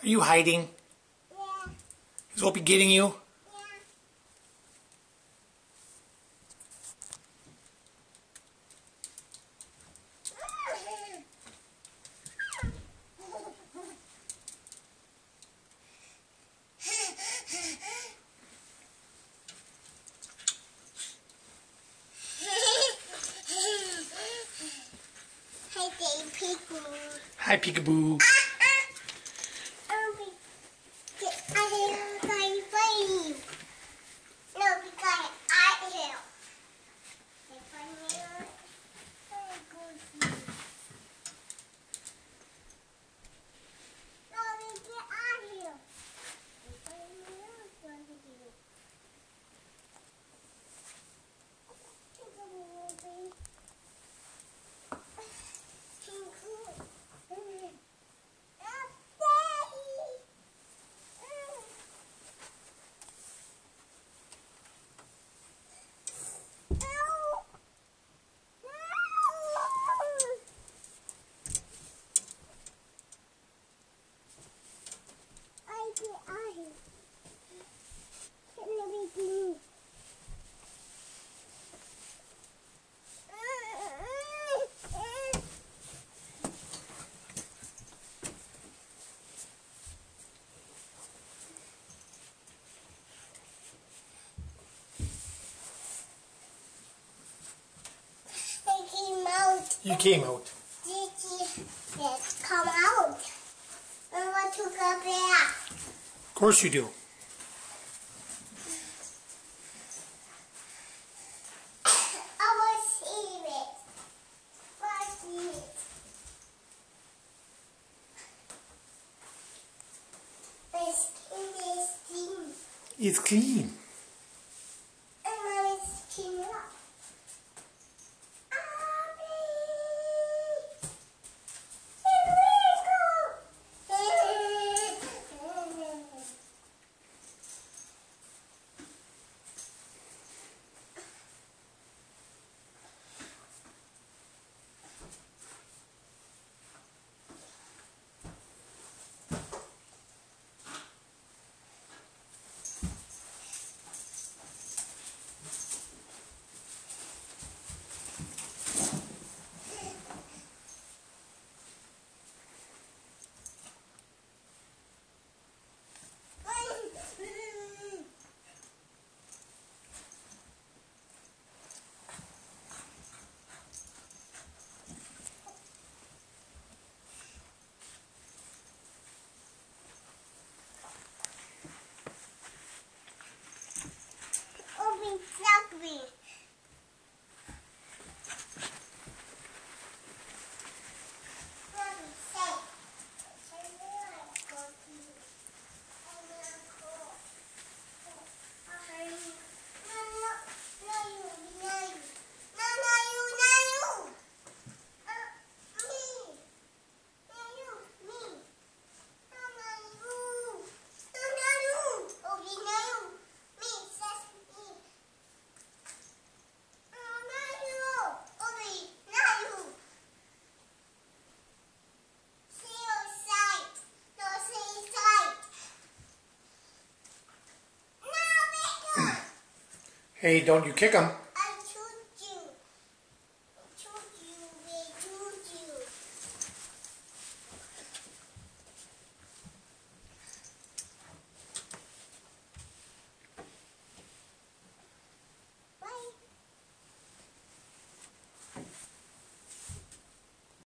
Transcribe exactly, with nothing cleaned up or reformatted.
Are you hiding? Yeah. Is Opie getting you? Hi, Peekaboo. You came out. Did you yes, come out? I want to go back. Of course you do. I want to see it. I want to see it. It's clean. It's clean. I want to clean up. Exactly. Hey, don't you kick him.